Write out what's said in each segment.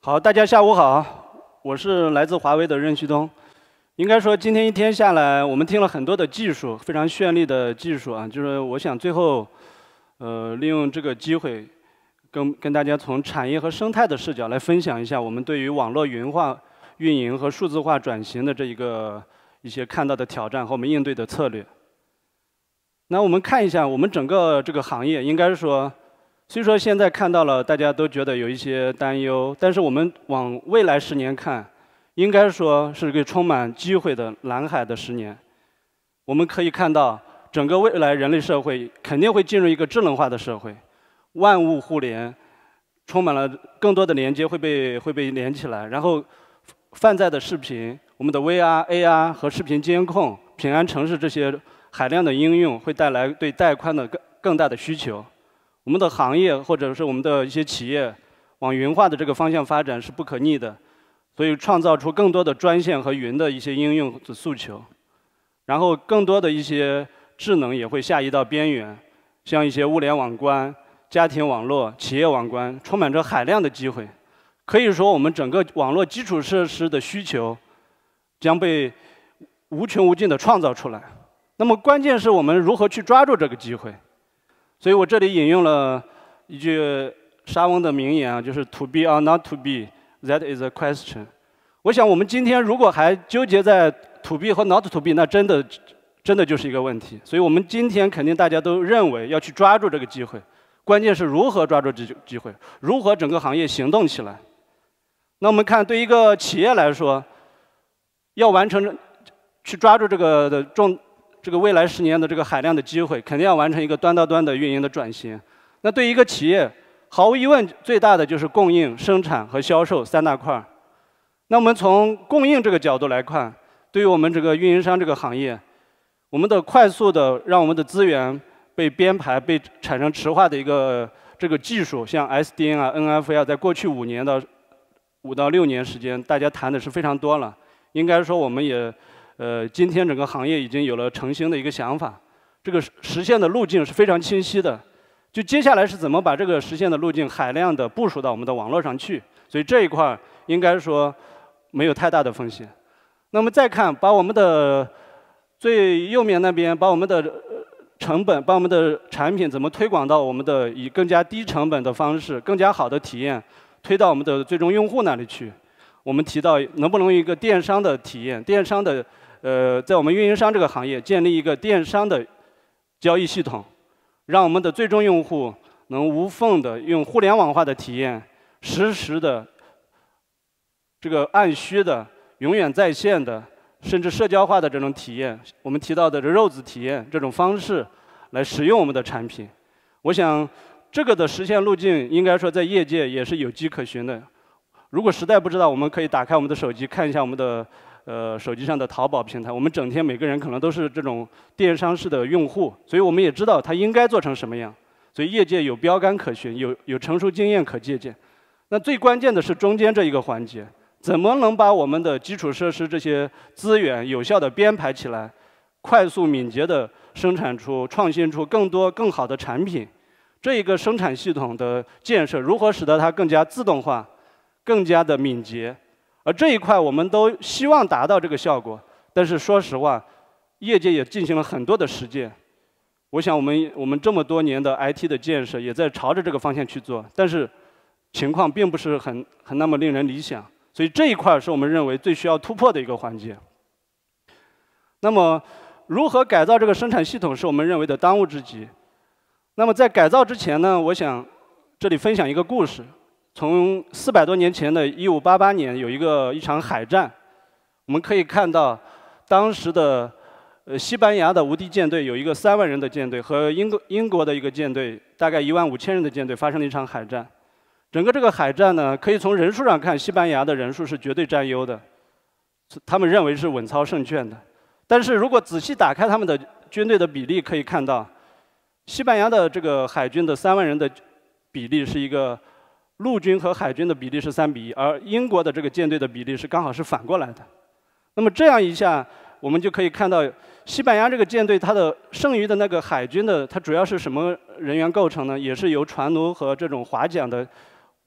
好，大家下午好，我是来自华为的任旭东。应该说，今天一天下来，我们听了很多的技术，非常绚丽的技术啊。就是我想最后，利用这个机会，跟大家从产业和生态的视角来分享一下我们对于网络云化运营和数字化转型的一些看到的挑战和我们应对的策略。那我们看一下我们整个这个行业，应该说，虽说现在看到了大家都觉得有一些担忧，但是我们往未来10年看，应该说是个充满机会的蓝海的10年。我们可以看到，整个未来人类社会肯定会进入一个智能化的社会，万物互联，充满了更多的连接会被连起来，然后泛在的视频，我们的 VR、AR 和视频监控、平安城市这些海量的应用，会带来对带宽的更大的需求。我们的行业或者是我们的一些企业往云化的这个方向发展是不可逆的，所以创造出更多的专线和云的一些应用的诉求，然后更多的一些智能也会下移到边缘，像一些物联网关、家庭网络、企业网关，充满着海量的机会。可以说，我们整个网络基础设施的需求将被无穷无尽的创造出来。那么关键是我们如何去抓住这个机会。所以我这里引用了一句莎翁的名言啊，就是 "To be or not to be, that is a question"。我想我们今天如果还纠结在 to be 和 not to be， 那真的就是一个问题。所以我们今天肯定大家都认为要去抓住这个机会，关键是如何抓住这个机会，如何整个行业行动起来。那我们看，对一个企业来说，要完成去抓住这个未来10年的这个海量的机会，肯定要完成一个端到端的运营的转型。那对于一个企业，毫无疑问最大的就是供应、生产和销售3大块。那我们从供应这个角度来看，对于我们这个运营商这个行业，我们的快速的让我们的资源被编排、被产生池化的一个这个技术，像 SDN 啊、NFV 啊，在过去5到6年时间，大家谈的是非常多了。应该说，我们也今天整个行业已经有了成型的一个想法，这个实现的路径是非常清晰的。就接下来是怎么把这个实现的路径海量的部署到我们的网络上去，所以这一块应该说没有太大的风险。那么再看，把我们的最右面那边，把我们的成本，把我们的产品怎么推广到我们的以更加低成本的方式、更加好的体验推到我们的最终用户那里去。我们提到能不能一个电商的体验，电商的在我们运营商这个行业建立一个电商的交易系统，让我们的最终用户能无缝的用互联网化的体验，实时的这个按需的、永远在线的，甚至社交化的这种体验，我们提到的肉子体验这种方式来使用我们的产品。我想这个的实现路径应该说在业界也是有迹可循的。如果实在不知道，我们可以打开我们的手机看一下我们的手机上的淘宝平台。我们整天每个人可能都是这种电商式的用户，所以我们也知道它应该做成什么样。所以业界有标杆可循，有成熟经验可借鉴。那最关键的是中间这一个环节，怎么能把我们的基础设施这些资源有效的编排起来，快速敏捷的生产出、创新出更多更好的产品？这一个生产系统的建设，如何使得它更加自动化？更加的敏捷，而这一块我们都希望达到这个效果，但是说实话，业界也进行了很多的实践。我想我们这么多年的 IT 的建设也在朝着这个方向去做，但是情况并不是很那么令人理想，所以这一块是我们认为最需要突破的一个环节。那么，如何改造这个生产系统是我们认为的当务之急。那么在改造之前呢，我想这里分享一个故事。从400多年前的1588年，有一场海战，我们可以看到，当时的西班牙的无敌舰队有一个3万人的舰队和英国的一个舰队，大概15000人的舰队发生了一场海战。整个这个海战呢，可以从人数上看，西班牙的人数是绝对占优的，他们认为是稳操胜券的。但是如果仔细打开他们的军队的比例，可以看到，西班牙的这个海军的3万人的比例是一个。陆军和海军的比例是3:1，而英国的这个舰队的比例是刚好是反过来的。那么这样一下，我们就可以看到，西班牙这个舰队它的剩余的那个海军的，它主要是什么人员构成呢？也是由船奴和这种划桨的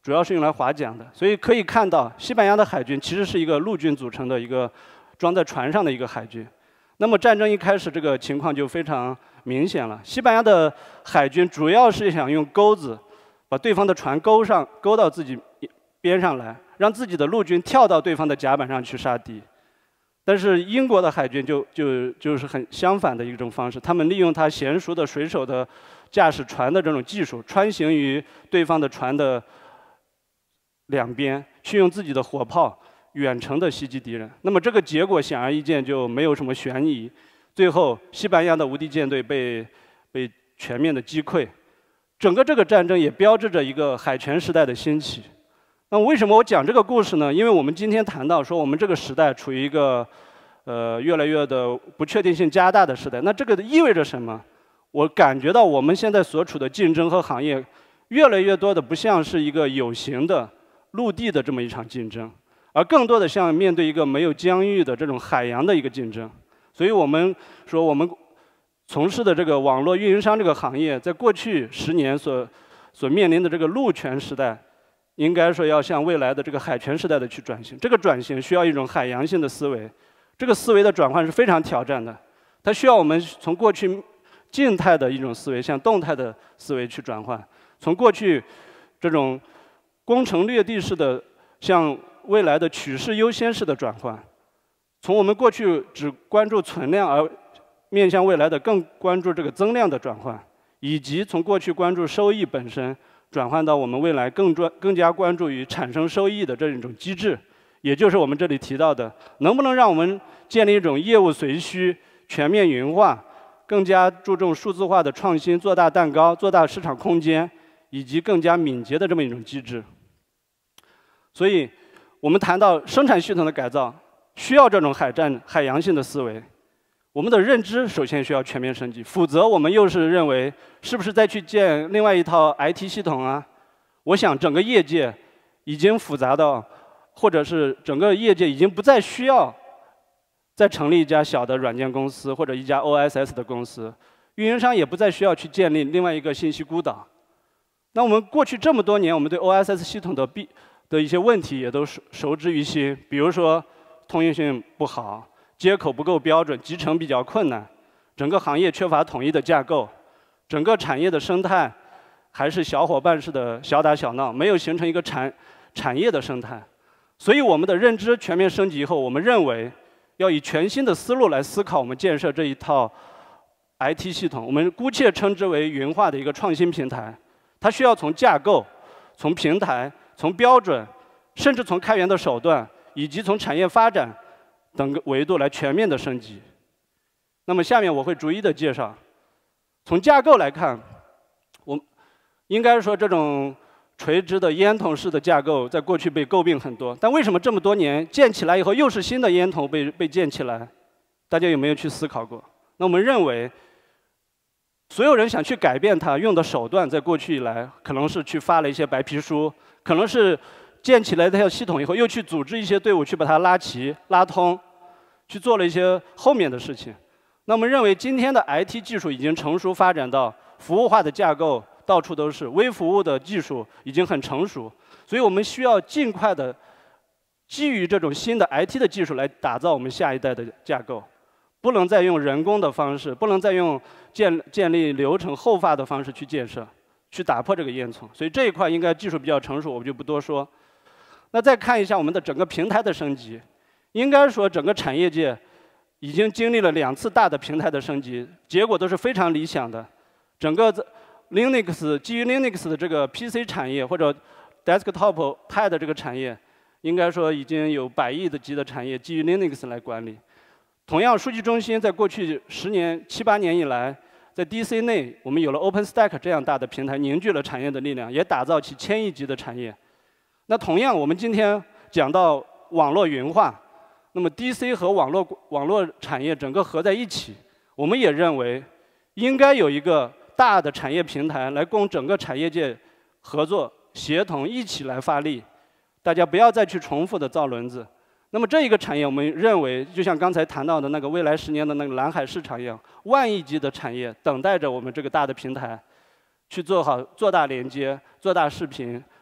主要是用来划桨的。所以可以看到，西班牙的海军其实是一个陆军组成的一个装在船上的一个海军。那么战争一开始，这个情况就非常明显了。西班牙的海军主要是想用钩子把对方的船勾到自己边上来，让自己的陆军跳到对方的甲板上去杀敌。但是英国的海军就是很相反的一种方式，他们利用他娴熟的水手的驾驶船的这种技术，穿行于对方的船的两边，去用自己的火炮远程的袭击敌人。那么这个结果显而易见，就没有什么悬疑。最后，西班牙的无敌舰队被全面的击溃。整个这个战争也标志着一个海权时代的兴起。那为什么我讲这个故事呢？因为我们今天谈到说，我们这个时代处于一个越来越的不确定性加大的时代。那这个意味着什么？我感觉到我们现在所处的竞争和行业，越来越多的不像是一个有形的陆地的这么一场竞争，而更多的像面对一个没有疆域的这种海洋的一个竞争。所以我们说，我们从事的这个网络运营商这个行业，在过去10年所面临的这个陆权时代，应该说要向未来的这个海权时代的去转型。这个转型需要一种海洋性的思维，这个思维的转换是非常挑战的。它需要我们从过去静态的一种思维向动态的思维去转换，从过去这种攻城略地式的向未来的取势优先式的转换，从我们过去只关注存量而面向未来的更关注这个增量的转换，以及从过去关注收益本身转换到我们未来更加关注于产生收益的这种机制，也就是我们这里提到的，能不能让我们建立一种业务随需、全面云化、更加注重数字化的创新、做大蛋糕、做大市场空间，以及更加敏捷的这么一种机制。所以，我们谈到生产系统的改造，需要这种海洋性的思维。我们的认知首先需要全面升级，否则我们又是认为是不是再去建另外一套 IT 系统啊？我想整个业界已经复杂到，或者是整个业界已经不再需要再成立一家小的软件公司或者一家 OSS 的公司，运营商也不再需要去建立另外一个信息孤岛。那我们过去这么多年，我们对 OSS 系统的一些问题也都熟知于心，比如说通用性不好，接口不够标准，集成比较困难，整个行业缺乏统一的架构，整个产业的生态还是小伙伴式的小打小闹，没有形成一个产业的生态。所以我们的认知全面升级以后，我们认为要以全新的思路来思考我们建设这一套 IT 系统，我们姑且称之为云化的一个创新平台。它需要从架构、从平台、从标准，甚至从开源的手段，以及从产业发展等个维度来全面的升级。那么下面我会逐一的介绍。从架构来看，我应该说这种垂直的烟筒式的架构在过去被诟病很多，但为什么这么多年建起来以后又是新的烟筒被建起来？大家有没有去思考过？那我们认为，所有人想去改变它用的手段，在过去以来可能是去发了一些白皮书，可能是建起来这套系统以后又去组织一些队伍去把它拉齐、拉通，去做了一些后面的事情。那我们认为今天的 IT 技术已经成熟发展到服务化的架构到处都是，微服务的技术已经很成熟，所以我们需要尽快的基于这种新的 IT 的技术来打造我们下一代的架构。不能再用人工的方式，不能再用建立流程后发的方式去建设，去打破这个烟囱。所以这一块应该技术比较成熟，我们就不多说。那再看一下我们的整个平台的升级，应该说整个产业界已经经历了2次大的平台的升级，结果都是非常理想的。整个 Linux 基于 Linux 的这个 PC 产业或者 Desktop Pad 这个产业，应该说已经有100亿的级的产业基于 Linux 来管理。同样，数据中心在过去10年、7、8年以来，在 DC 内，我们有了 OpenStack 这样大的平台，凝聚了产业的力量，也打造起1000亿级的产业。那同样，我们今天讲到网络云化，那么 DC 和网络产业整个合在一起，我们也认为应该有一个大的产业平台来供整个产业界合作、协同一起来发力。大家不要再去重复的造轮子。那么这一个产业，我们认为就像刚才谈到的那个未来10年的那个蓝海市场一样，万亿级的产业等待着我们这个大的平台，去做好做大连接、做大视频、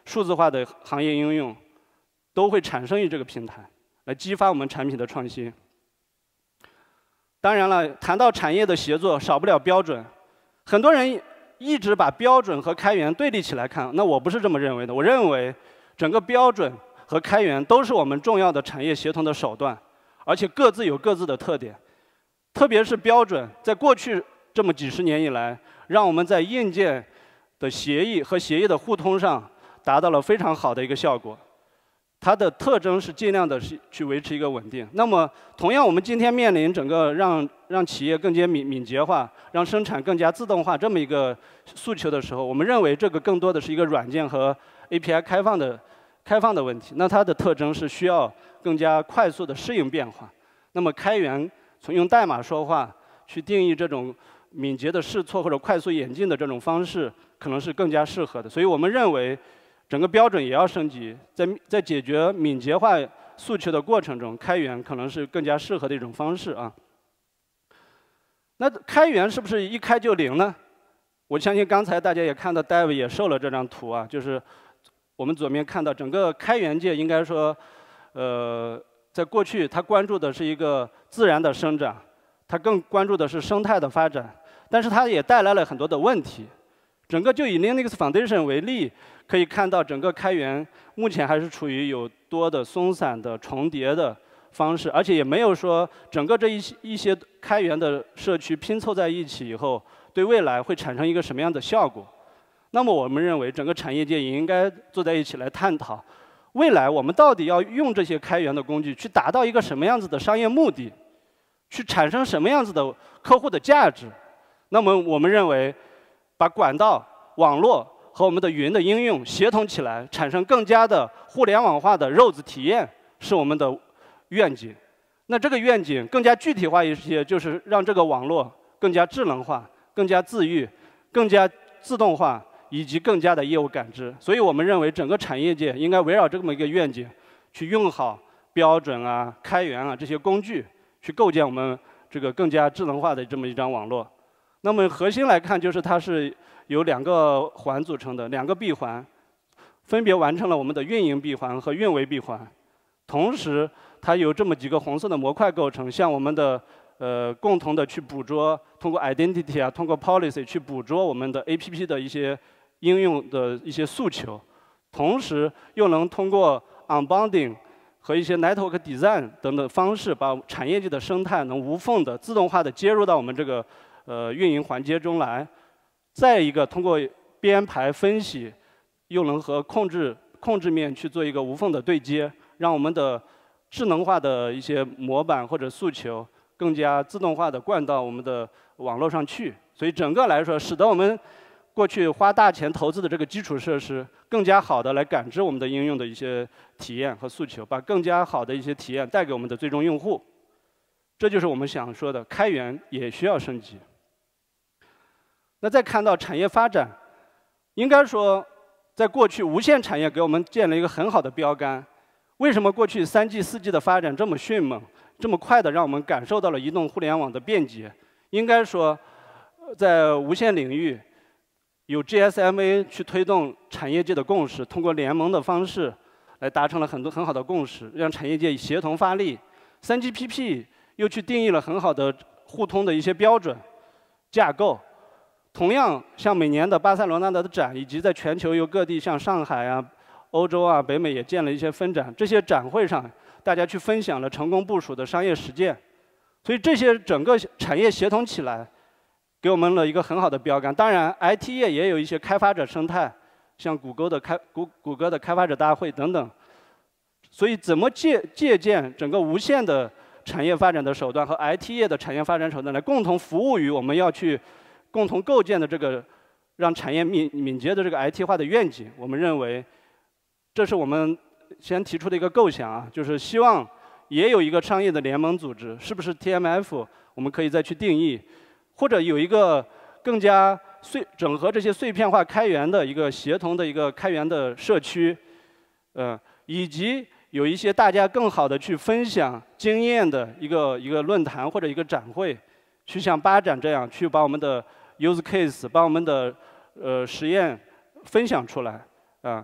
数字化的行业应用，都会产生于这个平台，来激发我们产品的创新。当然了，谈到产业的协作，少不了标准。很多人一直把标准和开源对立起来看，那我不是这么认为的。我认为，整个标准和开源都是我们重要的产业协同的手段，而且各自有各自的特点。特别是标准，在过去这么几十年以来，让我们在硬件的协议和协议的互通上达到了非常好的一个效果。它的特征是尽量的去维持一个稳定。那么，同样我们今天面临整个让企业更加敏捷化，让生产更加自动化这么一个诉求的时候，我们认为这个更多的是一个软件和 API 开放的问题。那它的特征是需要更加快速的适应变化。那么开源从用代码说话去定义这种敏捷的试错或者快速演进的这种方式，可能是更加适合的。所以我们认为，整个标准也要升级，在解决敏捷化诉求的过程中，开源可能是更加适合的一种方式啊。那开源是不是一开就灵呢？我相信刚才大家也看到 Dave 也秀了这张图啊，就是我们左面看到整个开源界应该说，在过去它关注的是一个自然的生长，它更关注的是生态的发展，但是它也带来了很多的问题。整个就以 Linux Foundation 为例，可以看到整个开源目前还是处于有多的松散的重叠的方式，而且也没有说整个这一些开源的社区拼凑在一起以后，对未来会产生一个什么样的效果。那么我们认为整个产业界也应该坐在一起来探讨，未来我们到底要用这些开源的工具去达到一个什么样子的商业目的，去产生什么样子的客户的价值。那么我们认为，把管道、网络和我们的云的应用协同起来，产生更加的互联网化的肉子体验，是我们的愿景。那这个愿景更加具体化一些，就是让这个网络更加智能化、更加自愈、更加自动化，以及更加的业务感知。所以我们认为，整个产业界应该围绕这么一个愿景，去用好标准啊、开源啊这些工具，去构建我们这个更加智能化的这么一张网络。那么核心来看，就是它是由2个环组成的，2个闭环，分别完成了我们的运营闭环和运维闭环。同时，它有这么几个红色的模块构成，像我们的共同的去捕捉，通过 identity 啊，通过 policy 去捕捉我们的 APP 的一些应用的一些诉求，同时又能通过 unbounding 和一些 network design 等等方式，把产业界的生态能无缝的、自动化的接入到我们这个运营环节中来。再一个，通过编排分析，又能和控制面去做一个无缝的对接，让我们的智能化的一些模板或者诉求更加自动化的灌到我们的网络上去。所以整个来说，使得我们过去花大钱投资的这个基础设施，更加好的来感知我们的应用的一些体验和诉求，把更加好的一些体验带给我们的最终用户。这就是我们想说的，开源也需要升级。那再看到产业发展，应该说，在过去无线产业给我们建了一个很好的标杆。为什么过去3G、4G 的发展这么迅猛，这么快的让我们感受到了移动互联网的便捷？应该说，在无线领域，有 GSMA 去推动产业界的共识，通过联盟的方式来达成了很好的共识，让产业界协同发力。3GPP 又去定义了很好的互通的一些标准架构。同样，像每年的巴塞罗那的展，以及在全球有各地，像上海啊、欧洲啊、北美也建了一些分展。这些展会上，大家去分享了成功部署的商业实践。所以这些整个产业协同起来，给我们了一个很好的标杆。当然 ，IT 业也有一些开发者生态，像谷歌的开发者大会等等。所以，怎么借鉴整个无线的产业发展的手段和 IT 业的产业发展手段，来共同服务于我们要去共同构建的这个让产业敏捷的这个 IT 化的愿景？我们认为，这是我们先提出的一个构想啊，就是希望也有一个商业的联盟组织，是不是 TMF？ 我们可以再去定义，或者有一个更加整合这些碎片化开源的一个协同的一个开源的社区，以及有一些大家更好的去分享经验的一个论坛或者一个展会，去像8展这样去把我们的 use case， 把我们的实验分享出来啊。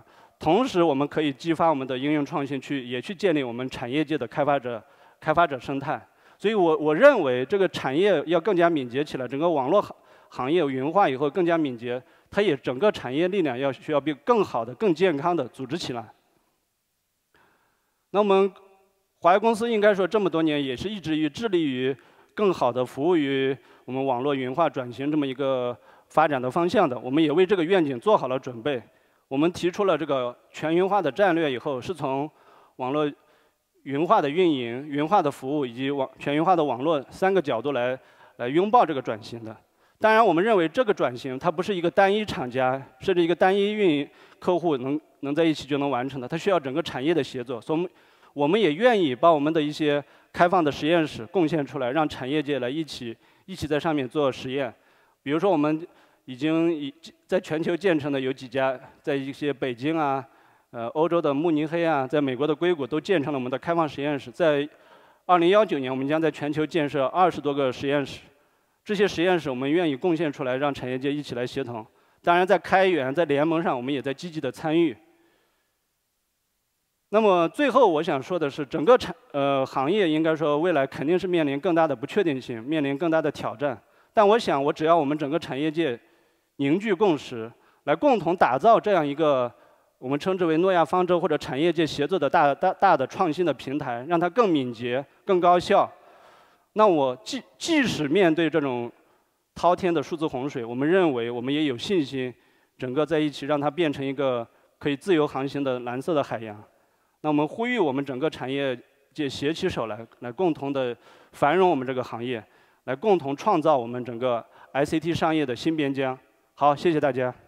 同时我们可以激发我们的应用创新，也去建立我们产业界的开发者生态。所以我认为这个产业要更加敏捷起来，整个网络行业云化以后更加敏捷，它也整个产业力量需要被更好的、更健康的组织起来。那我们华为公司应该说这么多年也是一直致力于更好的服务于我们网络云化转型这么一个发展的方向的。我们也为这个愿景做好了准备。我们提出了这个全云化的战略以后，是从网络云化的运营、云化的服务以及全云化的网络3个角度来拥抱这个转型的。当然，我们认为这个转型它不是一个单一厂家甚至一个单一运营客户能在一起就能完成的，它需要整个产业的协作。所以我们也愿意把我们的一些开放的实验室贡献出来，让产业界来一起在上面做实验。比如说，我们已经在全球建成的有几家，在一些北京啊、欧洲的慕尼黑啊，在美国的硅谷都建成了我们的开放实验室。在2019年，我们将在全球建设20多个实验室。这些实验室我们愿意贡献出来，让产业界一起来协同。当然，在开源、在联盟上，我们也在积极的参与。那么最后我想说的是，整个行业应该说未来肯定是面临更大的不确定性，面临更大的挑战。但我想，只要我们整个产业界凝聚共识，来共同打造这样一个我们称之为诺亚方舟或者产业界协作的大的创新的平台，让它更敏捷、更高效。那我即使面对这种滔天的数字洪水，我们认为我们也有信心，整个在一起让它变成一个可以自由航行的蓝色的海洋。那我们呼吁我们整个产业界携起手来共同的繁荣我们这个行业，来共同创造我们整个 ICT 商业的新边疆。好，谢谢大家。